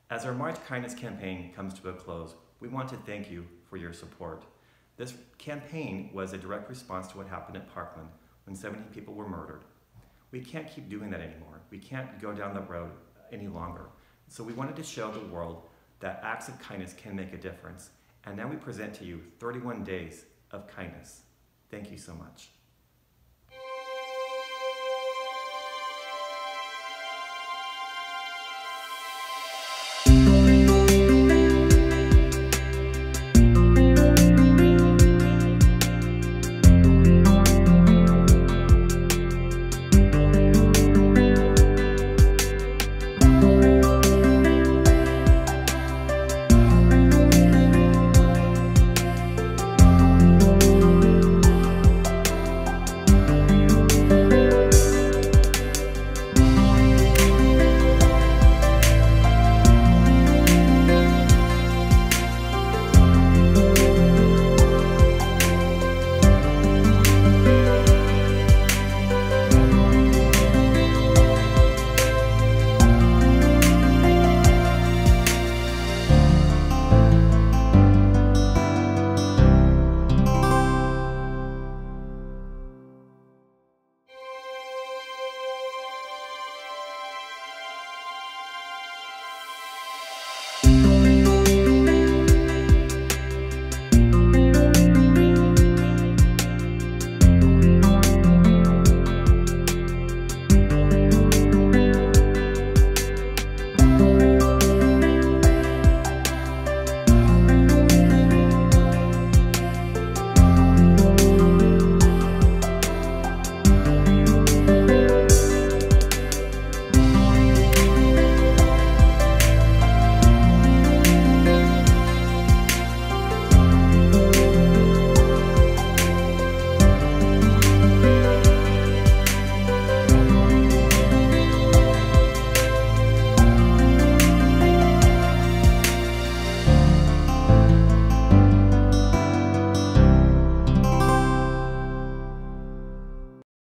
As our March Kindness campaign comes to a close, we want to thank you for your support. This campaign was a direct response to what happened at Parkland when 17 people were murdered. We can't keep doing that anymore. We can't go down that road any longer. So we wanted to show the world that acts of kindness can make a difference. And now we present to you 31 days of kindness. Thank you so much.